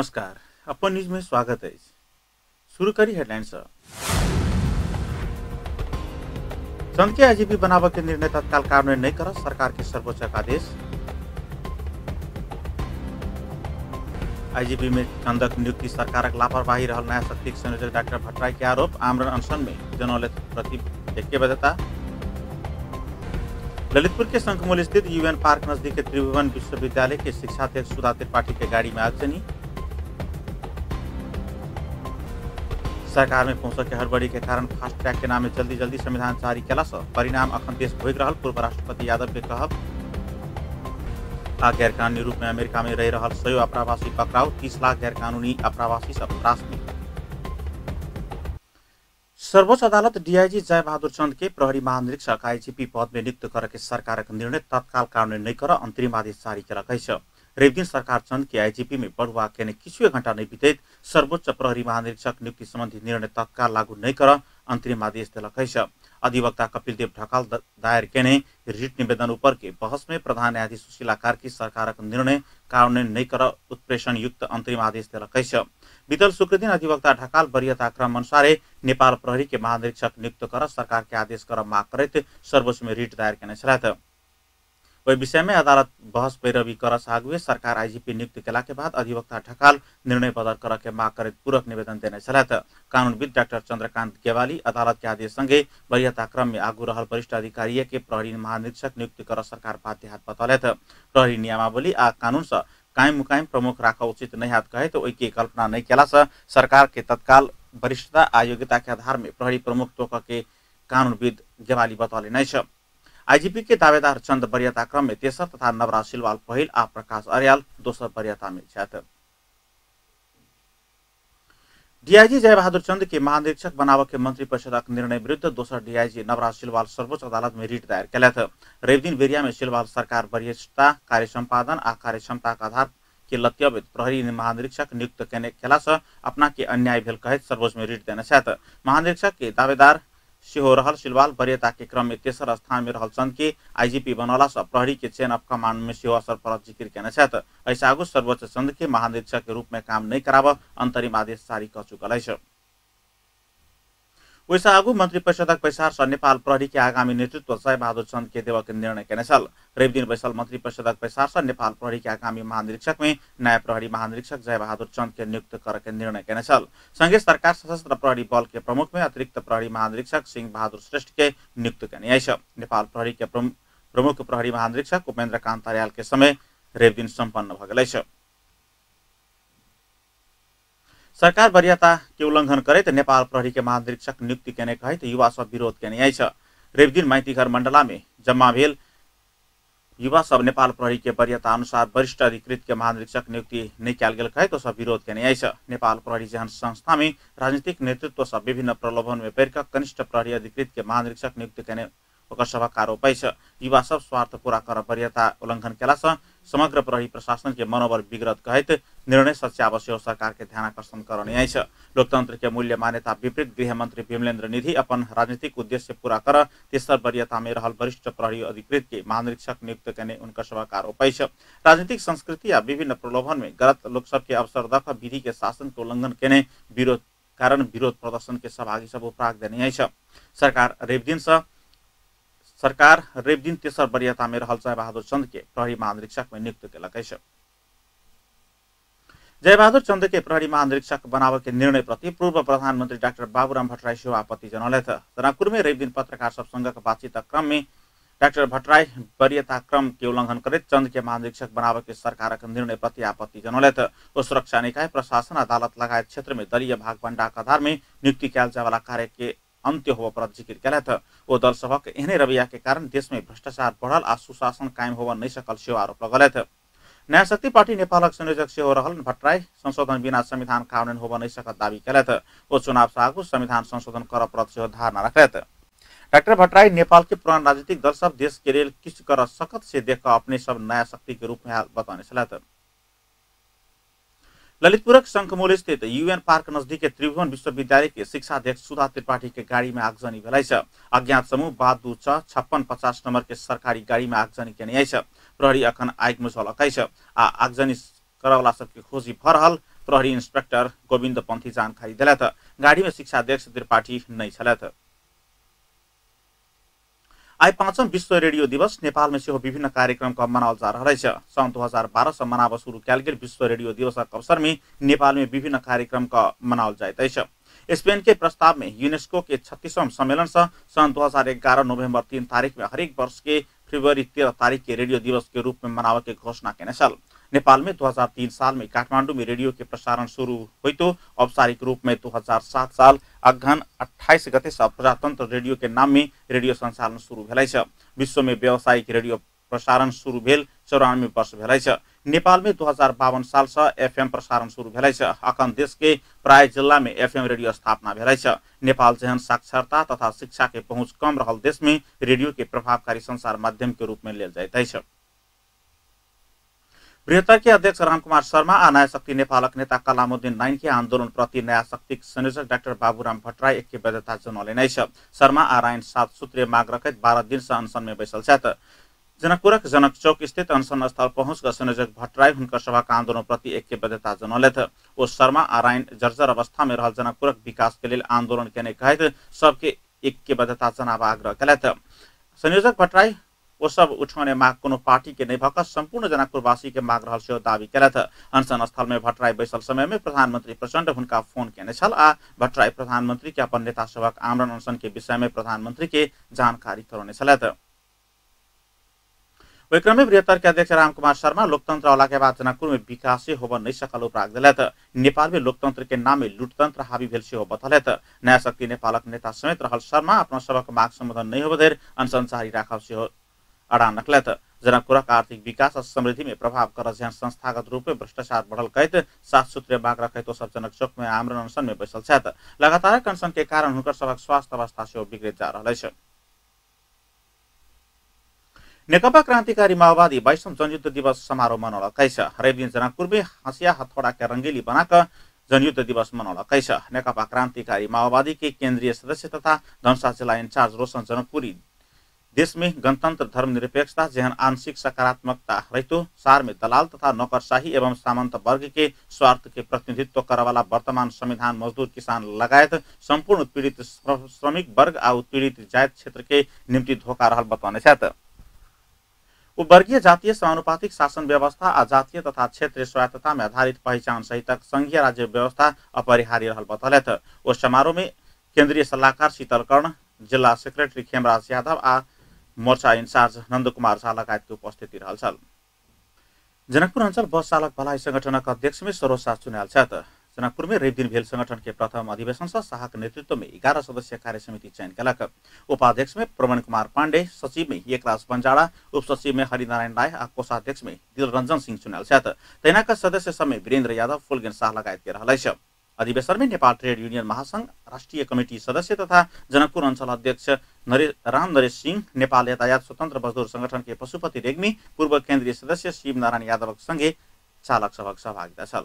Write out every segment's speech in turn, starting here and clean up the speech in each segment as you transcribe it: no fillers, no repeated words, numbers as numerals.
नमस्कार, अपन न्यूज में स्वागत है। शुरू करी हेडलाइंस। संघ के आईजीपी बनाव के निर्णय तत्काल कार्यान्वयन नहीं कर सरकार के सर्वोच्च का आदेश। आईजीपी में चंदक नियुक्ति सरकारक लापरवाही रहल नया शक्ति संयोजक डॉक्टर भट्टराई के आरोप। आमरण अनशन में जनौले प्रति ऐक्यबद्धता। ललितपुर के शंखमूल स्थित यूएन पार्क नजदीक के त्रिभुवन विश्वविद्यालय के शिक्षाध्यक्ष सुधा त्रिपाठी के गाड़ी में आगजनी। सरकार में पहुंच के हड़बड़ी के कारण फास्ट ट्रैक के नाम में जल्दी संविधान जारी कैला से परिणाम अखन देश भोग रहल। पूर्व राष्ट्रपति यादव के कहब। गैर कानूनी रूप में अमेरिका में रह रहल 100 आप्रवासी पकड़ाऊ। 30 लाख गैर कानूनी आप्रवासी सब त्रास में। सर्वोच्च अदालत डीआईजी जय बहादुर चंद के प्रहरी महानिरीक्षक आईजीपी पद में नियुक्त करके सरकार निर्णय तत्काल कार्यान्वयन नहीं कर अंतरिम आदेश जारी कैलक। रेव दिन सरकार चंद के आईजीपी में बढ़ुआ के किछु घंटा नहीं बीते सर्वोच्च प्रहरी महानिरीक्षक नियुक्ति संबंधी निर्णय तत्काल लागू नहीं कर अंतरिम आदेश दिलक। अधिवक्ता कपिल देव ढकाल दायर केने रिट निवेदन ऊपर के बहस में प्रधान न्यायाधीश सुशीला कार्की सरकार निर्णय कार्यान्वयन नहीं कर उत्प्रेषण युक्त अंतरिम आदेश दिलक। बीतल शुक्र दिन अधिवक्ता ढकाल वरीयता क्रम अनुसार नेपाल प्रहरी के महानिरीक्षक नियुक्त कर सरकार के आदेश कर माग करते सर्वोच्च में रिट दायर केने छलाह। वही विषय में अदालत बहस पैरवी कर सागुए सरकार आईजीपी नियुक्त केला के बाद अधिवक्ता ढकाल निर्णय बदल कर के माग करे पूरक निवेदन देने छलाह। कानूनविद डाक्टर चंद्रकांत गेवाली अदालत के आदेश संगे वरीयता क्रम में आगू रहल वरिष्ठ अधिकारी के प्रहरी महानिरीक्षक नियुक्त कर सरकार बाध्य हाथ बतौले। प्रहरी नियमावली आ कानून से कायम मुकायम प्रमुख राख उचित नहीं हाथ कहे तो की कल्पना नहीं केला से सरकार के तत्काल वरिष्ठता आ योग्यता के आधार में प्रहरी प्रमुख तोक के कानूनविद गेवाली बतौले नहीं। आईजीपी के दावेदार चंद वरीयता क्रम में तेसर तथा नवराज सिलवाल पहिल आ प्रकाश अर्याल दोसर वरीयता में छथि। डीआईजी जय बहादुर चंद के महानिरीक्षक बनाव के मंत्रिपरिषदक निर्णय विरुद्ध दोसर डीआईजी नवराज सिलवाल सर्वोच्च अदालत में रिट दायर कैलथ। रेव दिन बेरिया में सिलवाल सरकार वरिष्ठता कार्य संपादन आ कार्यक्षमता का आधार के लत्यवित प्रहरी महानिरीक्षक नियुक्त केला से अपना के अन्याय भेल कहित सर्वोच्च में रिट देने छथि। महानिरीक्षक के दावेदार हो रहल सिलवाल वरीयता के क्रम में तेसर स्थान में रहल चंद के आईजीपी बनौला से प्रहरी के चेन ऑफ कमांड में सेहो असर पड़त जिक्र केने छथि। ऐसा आगू सर्वोच्च चंद के महानिरीक्षक के रूप में काम नहीं कराव अंतरिम आदेश जारी कर चुकल है। वैसा आगू मंत्रिपरिषदक बैसार से नेपाल प्रहरी के आगामी नेतृत्व जय बहादुर चंद के देव के निर्णय केने छल। रेव दिन बैसल मंत्रिपरिषदक बैसार से नेपाल प्रहरी के आगामी महानिरीक्षक में नया प्रहरी महानिरीक्षक जय बहादुर चंद के नियुक्त करके निर्णय केने छल। संगे सरकार सशस्त्र प्रहरी बल के प्रमुख में अतिरिक्त प्रहरी महानिरीक्षक सिंह बहादुर श्रेष्ठ के नियुक्त केने है। नेपाल प्रहरी के प्रमुख प्रहरी महानिरीक्षक उपेन्द्र कांत अर्याल के समय रेव दिन सम्पन्न भ गेल है। सरकार वरीयता के उल्लंघन करे तो नेपाल प्रहरी के महानिरीक्षक नियुक्ति केने कहे तो युवा सब विरोध केने है। रेव दिन माइतीघर मंडला में जम्मा भेल युवा सब नेपाल प्रहरी के वरीयता अनुसार वरिष्ठ अधिकृत के महानिरीक्षक नियुक्ति नहीं कैल गेल कहे तो सब विरोध केने है। नेपाल प्रहरी जहन संस्था में राजनीतिक नेतृत्व सब विभिन्न प्रलोभन में पैर कनिष्ठ प्रहरी अधिकृत के महानिरीक्षक नियुक्त केने ओकर सभा आरोप है। युवा सब स्वार्थ पूरा कर वरीयता उल्लंघन केला से समग्र प्रहरी प्रशासन के मनोबल बिगड़त कहित निर्णय सच्यावश्य सरकार के ध्यान आकर्षण करने है। लोकतंत्र के मूल्य मान्यता विपरीत गृह मंत्री विमलेन्द्र निधि अपन राजनीतिक उद्देश्य पूरा कर तेसर वरीयता में रहल वरिष्ठ प्रहरी अधिकृत के महानिरीक्षक नियुक्त करने उनका सभा आरोप है। राजनीतिक संस्कृति या विभिन्न प्रलोभन में गलत लोकसभ के अवसर दख विधि के शासन के उल्लंघन केने विरोध प्रदर्शन के सहभागी सब उपराग देने है। सरकार रेव दिन तेसर वरीयता में रहल जय बहादुर चंद के प्रहरी महानिरीक्षक में नियुक्त केलक है। जय बहादुर चंद के प्रहरी महानिरीक्षक बनाव के निर्णय प्रति पूर्व प्रधानमंत्री डाक्टर बाबूराम भट्टराई सेहो आपत्ति जनौले। जनकपुर में रेव दिन पत्रकार सब संघ बातचीत क्रम में डाक्टर भट्टराई वरीयता क्रम के उल्लंघन करे चंद के महानिरीक्षक बनाव के सरकार निर्णय प्रति आपत्ति जनौले। वो सुरक्षा निकाय प्रशासन अदालत लगायत क्षेत्र में दलीय भागवंडा के आधार में नियुक्ति कैल जाए वाला कार्य के अंत्य होव पर जिक्र कैलथ। वो दल सबक एहने रवैया के कारण देश में भ्रष्टाचार बढ़ल आ सुशासन कायम होव नहीं सकल सेहो आरोप लगलथ। नया शक्ति पार्टी नेपालक संयोजक सेहो रहल भट्टराई संशोधन बिना संविधान कार्यान्वयन होव नहीं सकत दावी कैलथ। वो चुनाव से आगू संविधान संशोधन कर प्रत सेहो धारणा रखलथ। डाक्टर भट्टराई नेपाल के पुरान राजनीतिक दल सब देश के लिए किस कर सकत से देख अपने सब नया शक्ति के रूप में बताने छलथ। ललितपुर शंखमूल स्थित यूएन पार्क नजदीक त्रिभुवन विश्वविद्यालय के शिक्षाध्यक्ष सुधा त्रिपाठी के गाड़ी में आगजनी भेल है। अज्ञात समूह 525650 नंबर के सरकारी गाड़ी में आगजनी केने है। प्रहरी अखन आग मुझलक है आ आगजनी करवला सबके खोजी भ रहल प्रहरी इन्स्पेक्टर गोविन्द पन्थी जानकारी दिलथ। गाडीमा शिक्षाध्यक्ष त्रिपाठी नै छलथ। आई 5औं विश्व रेडियो दिवस नेपालमा सेहो विभिन्न कार्यक्रमका मनावल जा रहेछ। सन् 2012 से मनाव शुरू कयल गेल विश्व रेडियो दिवसका अवसरमा नेपाल में विभिन्न कार्यक्रम का मनावल जाइदैछ। स्पेन के प्रस्ताव में यूनेस्को के 36वां सम्मेलन से सन 2011 नवंबर 3 तारीख में हरेक वर्ष के फरवरी 13 तारीख के रेडियो दिवस के रूप में मनावे की घोषणा केने छल। नेपाल में 2003 साल में काठमांडू में रेडियो के प्रसारण शुरू हुई तो औपचारिक रूप में 2007 साल अगहन 28 गते से प्रजातंत्र रेडियो के नाम में रेडियो संचालन शुरू भेलैछ। विश्व में व्यावसायिक रेडियो प्रसारण शुरू भेल 94 वर्ष भेलैछ। नेपाल में 2052 साल से एफएम प्रसारण शुरू भेलैछ। अखन देश के प्राय जिला में एफएम रेडियो स्थापना भेलैछ। नेपाल जहन साक्षरता तथा शिक्षा के पहुंच कम रहल देश में रेडियो के प्रभावकारी संचार माध्यम के रूप में लेल जाइदैछ। बृहत्तर के अध्यक्ष रामकुमार शर्मा आ नयाँ शक्ति नेपालक नेता कलामुद्दीन नाइन के आन्दोलन प्रति नयाँ शक्तिक संयोजक डाक्टर बाबुराम भट्टराई एक वैधता जनौले नै छ। शर्मा आ राइन 7 सूत्रीय माग रखैत 12 दिन से अनशन में बैसल छथि। जनकपुरक जनक चौक स्थित अनशन स्थल पहुंच संयोजक भट्टराई हुनकर सभाका आन्दोलन प्रति एक वैधता जनौलथ। ओ शर्मा आ राइन जर्जर अवस्था में रहल जनकपुरक विकास के लिए आन्दोलन केने कहैत सबके एक वैधता जनाब आग्रह कलथ। संयोजक भट्टराई वो सब उठाउने माग कोनो पार्टी के नहीं भक संपूर्ण जनकपुरवासी के माग रहल सेहो दावी कलथ। अनशन स्थल में भट्टराई बैसल समय में प्रधानमंत्री प्रचण्ड हुनका फोन केने छल आ भट्टराई प्रधानमंत्री के अपन नेता सभक आमरण अनशन के विषय में प्रधानमंत्री के जानकारी करौने छलथ। वही क्रम में बृहत्तर के अध्यक्ष रामकुमार शर्मा लोकतंत्र औला के बाद जनकपुर में विकास होब नहीं सकल उपराग दिलथ। नेपाल में लोकतंत्र के नाम में लुटतंत्र हावी भेल से बतलथ। नयाँ शक्ति नेपालक नेता समेत रहल शर्मा अपना सबक माग सम्बोधन नहीं होबधेर अनशन जारी राखब से अड़ा नकलथ। जनकपुरक आर्थिक विकास और समृद्धि में प्रभाव कर जहाँ संस्थागत रूप में भ्रष्टाचार बढ़ल कहत 7 सूत्रीय माग रखे तो सब जनक चौक में आमरण अनशन में बैसल छथि। लगातार अनशन के कारण हुनकर सबक स्वास्थ्य अवस्था से बिगड़े जा रहा है। नेकपा क्रान्तिकारी माओवादी 22वां जनयुद्ध दिवस समारोह मनाउलकै छ। हरेक दिन जनकपुर में हंसिया हथौड़ा के रंगेली बनाकर जनयुद्ध दिवस मनाउलकै छ। नेकपा क्रान्तिकारी माओवादी के केन्द्रीय सदस्य तथा धनुषा जिला इंचार्ज रोशन जनकपुरी देश में गणतंत्र धर्मनिरपेक्षता जहन आंशिक सकारात्मकता रहितो सार में दलाल तथा नौकरशाही एवं सामंत वर्ग के स्वार्थ के प्रतिनिधित्व करवाला वर्तमान संविधान मजदूर किसान लगायत संपूर्ण उत्पीड़ित श्रमिक वर्ग आ उत्पीड़ित जायत क्षेत्र के निम्ति धोखा रहल बताउने छथि। वर्गीय जातीय समानुपातिक शासन व्यवस्था आ जातीय तथा क्षेत्रीय स्वायत्तता में आधारित पहचान सहित संघीय राज्य व्यवस्था अपरिहार्य रहल बतौलथ। उस समारोह में केंद्रीय सल्लाहकार शीतल कर्ण, जिला सेक्रेटरी खेमराज यादव आ मोर्चा इंचार्ज नंद कुमार झा लगायत के उपस्थिति रहल छल। जनकपुर अंचल बस चालक भलाई संगठनक अध्यक्ष में सरोज शाह चुनाल छथि। जनकपुर में रवि दिन भेल संगठन के प्रथम अधिवेशन से शाह के नेतृत्व में 11 सदस्यीय कार्य समिति चयन कलक। उपाध्यक्ष में प्रवण कुमार पांडे, सचिव में एकराज बंजाड़ा, उप सचिव में हरिनारायण राय आ कोषाध्यक्ष में दिलरंजन सिंह चुनाल छथि। तैनाका सदस्य सब में वीरेन्द्र यादव, फुलगेन शाह लगायत के रहलै छ। अधिवेशन में नेपाल ट्रेड यूनियन महासंघ राष्ट्रीय कमिटी सदस्य तथा जनकपुर अंचल अध्यक्ष राम नरेश सिंह, नेपाल यातायात स्वतन्त्र मजदूर संगठन के पशुपति रेग्मी, पूर्व केन्द्रीय सदस्य शिव नारायण यादव संगे चालक सभक सहभागिता छल।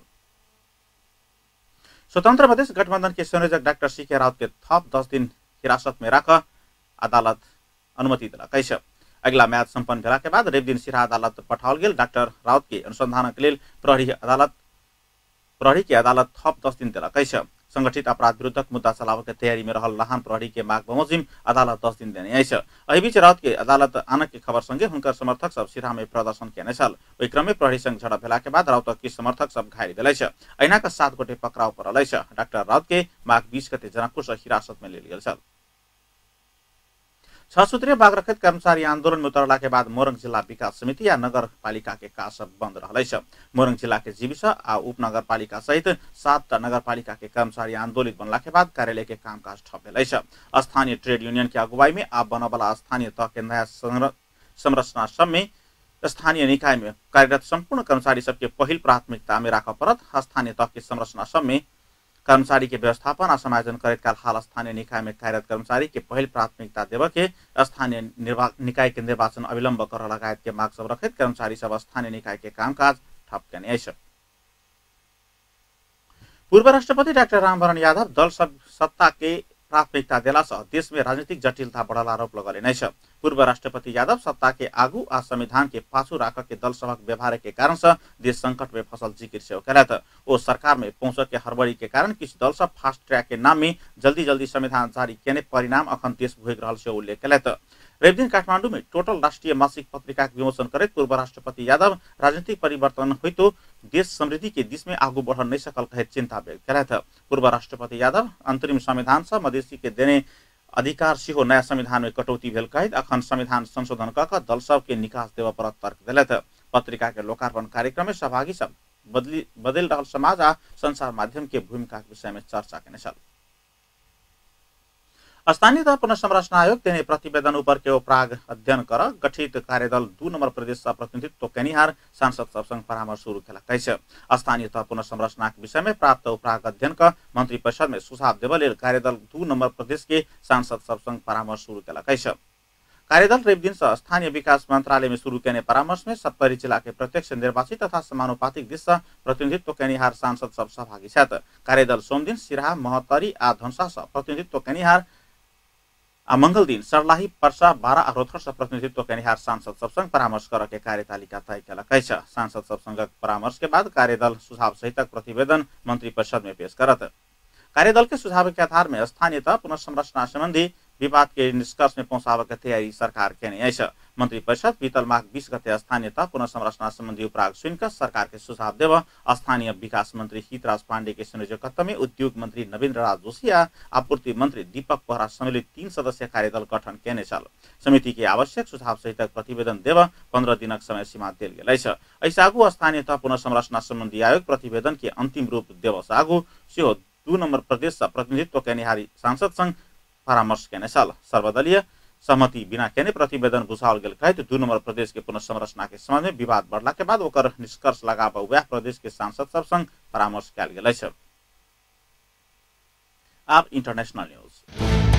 स्वतंत्र प्रदेश गठबंधन के संयोजक डाक्टर सीके राउत के थप 10 दिन हिरासत में राख अदालत अनुमति दिलकै छ। अगला म्याद सम्पन्न भेला के बाद रवि दिन सिराहा अदालत पठाओल गेल डाक्टर राउत के अनुसंधान के लिए प्रहरी के अदालत थप 10 दिन दिलकै छ। संगठित अपराध विरुद्धक मुद्दा चलावे के तैयारी में रहल लहान प्रहरी के माग बमोजिम अदालत 10 दिन देने छ। एहि बीच राउत के अदालत आनक के खबर संगे हुनकर समर्थक सब सिराहा में प्रदर्शन केने छल। ओहि क्रम में प्रहरी संग झड़प भेला के बाद राउत के समर्थक सब घायल भेलै छ। ऐनाका 7 गोटे पकड़ाव परलै छ। डाक्टर राउत के माग 20 गते जनकपुर से हिरासत में लेल गेल छल। 6 सूत्रीय माग रखत कर्मचारी आंदोलन में उतरला के बाद मोरङ जिला विकास समिति या नगर पालिका के काज सब बंद रहलै छ। मोरङ जिला के जीविस आ उपनगर पालिका सहित 7 नगर पालिका के कर्मचारी आंदोलित बनला के बाद कार्यालय के कामकाज ठप भेलै छ। स्थानीय ट्रेड यूनियन के अगुवाई में आप बनवाला स्थानीय तह के नया संरचना सब में स्थानीय निकाय में कार्यरत संपूर्ण कर्मचारी सबके पहिल प्राथमिकता में राख परत। स्थानीय तह के संरचना सब में कर्मचारी के व्यवस्थापन आ समायोजन करे काल हाल स्थानीय निकाय में कार्यरत कर्मचारी के पहिल प्राथमिकता देव के स्थानीय निकाय के निर्वाचन अविलंब कर लगायत के माग सब रखत कर्मचारी सब स्थानीय निकाय के कामकाज ठप केने छ। पूर्व राष्ट्रपति डाक्टर रामवरण यादव दल सब सत्ता के प्राथमिकता देलासँ देशमे राजनीतिक जटिलता बढ़ल आरोप लगले छ। पूर्व राष्ट्रपति यादव सत्ता के आगू आ संविधान के पाछू राख के दल सभक व्यवहार के कारण से देश संकट में फसल जिक्र से कैलत। ओ सरकार में पहुंच के हड़बड़ी के कारण किछु दल सब फास्ट ट्रैक के नाम में जल्दी संविधान जारी केने परिणाम अखन देश भोग रहल से उल्लेख कैलत। रवि दिन काठमांडू में टोटल राष्ट्रीय मासिक पत्रिका के विमोचन करते पूर्व राष्ट्रपति यादव राजनीतिक परिवर्तन होइतो देश समृद्धि के दिश में आगू बढ़ नहीं सकल कहे चिंता व्यक्त कैलत। पूर्व राष्ट्रपति यादव अंतरिम संविधान से मधेसी के देने अधिकार सिहो नया संविधान में कटौती भेल कहित अखन संविधान संशोधन क दल सब के निकास देव पर तर्क दिलत। पत्रिका के लोकार्पण कार्यक्रम में सहभागी सब बदल रहल समाज आ संचार माध्यम के भूमिका के विषय में चर्चा केने छल। स्थानीयता पुनर्संरचना आयोग तेने प्रतिवेदन ऊपर के उपराग अध्ययन कर गठित कार्यदल 2 नंबर प्रदेश से प्रतिनिधित्व केनिहार सांसद सब संग परामर्श शुरू कैला कैसे। स्थानीयता पुनर्संरचना के विषय में प्राप्त उपराग अध्ययन का मंत्री परिषद में सुझाव देव लेल कार्यदल 2 नंबर प्रदेश के सांसद सब संग परामर्श शुरू कैला कैसे। कार्यदल रवि दिन से स्थानीय विकास मंत्रालय में शुरू केने परामर्श में 70 जिला के प्रत्यक्ष निर्वाचित तथा समानुपातिक दिश से प्रतिनिधित्व केनिहार सांसद सब सहभागी छथि। कार्यदल सोम दिन सिराहा महोत्तरी आ धनुषा से प्रतिनिधित्व केनिहार आ मंगल दिन सर्लाही पर्सा बारा आ रोहतक से प्रतिनिधित्व केनिहार सांसद सब संग परामर्श कर के कार्यतालिका तय कैला कैछ। सांसद सब संग परामर्श के बाद कार्यदल सुझाव सहितक प्रतिवेदन मंत्री परिषद में पेश करत। कार्यदल के सुझाव के आधार में स्थानीयता पुनर्संरचना संबंधी विवाद के निष्कर्ष में पहुंचावे के तैयारी सरकार केने अछि। मंत्री परिषद बीतल माघ 20 गते स्थानीयता पुनर्संरचना संबंधी उपराग सुनकर सरकार के सुझाव देव स्थानीय विकास मंत्री हितराज पांडे के संयोजकत्व में उद्योग मंत्री नवीन राज जोशी आ आपूर्ति मंत्री दीपक बोहरा सम्मिलित 3 सदस्यीय कार्यदल गठन केने छल। समिति के आवश्यक सुझाव सहित प्रतिवेदन देव 15 दिनक समय सीमा देल गेल अछि। ऐसे आगू स्थानीयता पुनर्संरचना संबंधी आयोग प्रतिवेदन के अंतिम रूप देव से आगू सेहो 2 नंबर प्रदेश से प्रतिनिधित्व केनिहारी सांसद संग परामर्श केने छल। सर्वदलीय सहमति बिना केने प्रतिवेदन बुझाओल गेल कहित 2 नंबर प्रदेश के पुनर्संरचना के संबंध में विवाद बढ़ला के बाद ओकर निष्कर्ष लगाब वह प्रदेश के सांसद सब संग परामर्श कैल गेल अछि। अब इंटरनेशनल न्यूज।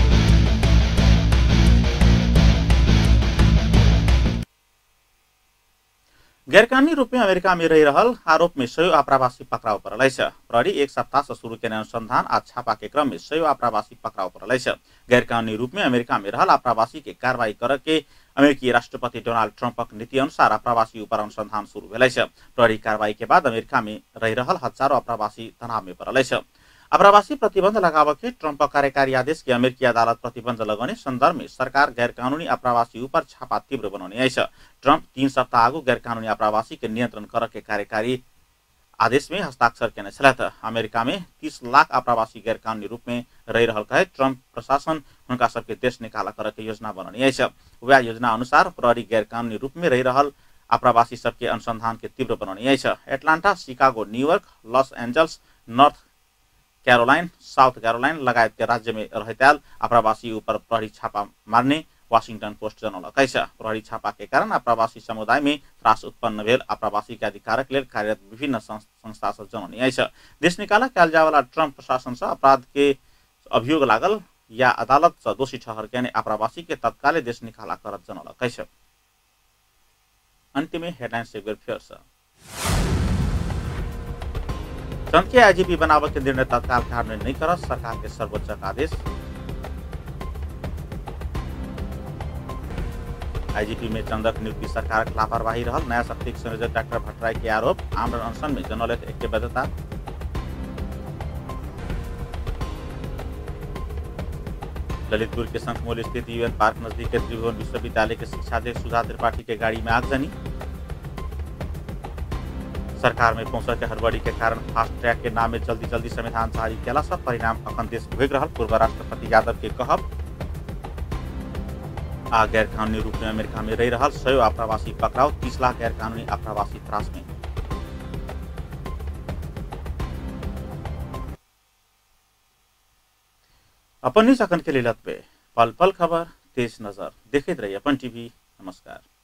गैरकानूनी रूप में अमेरिका में रह रहल आरोप में 100 आप्रवासी पकड़ाव पड़ल छै। प्रहरी एक सप्ताह से शुरू केने अनुसंधान आ छापा के क्रम में 100 आप्रवासी पकड़ाव पड़ल छै। गैरकानूनी रूप में अमेरिका में रहल आप्रवासी के कार्रवाई कर के अमेरिकी राष्ट्रपति डोनाल्ड ट्रंपक नीति अनुसार आप्रवासी ऊपर अनुसंधान शुरू भेल छै। प्रहरी कार्रवाई के बाद अमेरिका में रह रहल हजारों आप्रवासी तनाव में पड़ल छै। आप्रवासी प्रतिबंध लगाव के ट्रंप कार्यकारी आदेश के अमेरिकी अदालत प्रतिबंध लगाने संदर्भ में सरकार गैरकानूनी आप्रवासी ऊपर छापा तीव्र बनाउने अछि। ट्रंप 3 सप्ताह आगू गैरकानूनी आप्रवासी के नियंत्रण कर के कार्यकारी आदेश में हस्ताक्षर केने छलथ। अमेरिका में 30 लाख आप्रवासी गैरकानूनी रूप में रह रहल कहे ट्रंप प्रशासन हुनका सबके देश निकाला कर के योजना बनाउने अछि। वह योजना अनुसार प्रहरी गैरकानूनी रूप में रह रहल आप्रवासी सबके अनुसंधान के तीव्र बनाउने अछि। Atlanta, Chicago, New York, Los Angeles, North Carolina, South Carolina लगायत के राज्य में रहताल आप्रवासी ऊपर प्रहरी छापा मारने वाशिंगटन पोस्ट जनौलक अछि। प्रहरी छापा के कारण आप्रवासी समुदाय में त्रास उत्पन्न भेल आप्रवासी के अधिकारक लेल कार्यरत विभिन्न संस्था सब जनौने अछि। देश निकाला कैल जाय वाला ट्रंप प्रशासन से अपराध के अभियोग लागल या अदालत से दोषी ठहर के आप्रवासी के तत्काल देश निकाला करत जनौलक अछि। अंत में हेडलाइंस एक बार फिर से। चंद के आईजीपी बनावे के निर्णय तत्काल कार्यान्वयन नहीं कर सरकार के सर्वोच्च आदेश। आईजीपी में चंदक नियुक्ति सरकार लापरवाही रहल नया शक्तिक संयोजक डॉक्टर भट्टराई के आरोप। आमरण अनशन में जनौलक ऐक्यबद्धता। ललितपुर के शंखमूल स्थित यूएन पार्क नजदीक के त्रिभुवन विश्वविद्यालय के शिक्षाध्यक्ष सुधा त्रिपाठी के गाड़ी में आगजनी। सरकार में पहुंच के हड़बड़ी के कारण फास्ट ट्रैक के नाम में जल्दी संविधान जारी केला सब परिणाम अखन देश भोग रहल पूर्व राष्ट्रपति यादव के कहब। आ गैरकानूनी रूप में अमेरिका में रह रहल 100 आप्रवासी पकड़ाव, 30 लाख गैरकानूनी आप्रवासी त्रास में। अपन न्यूज अखन के लिए लत पे पल पल खबर तेज नजर देखते रहिए अपन टीवी। नमस्कार।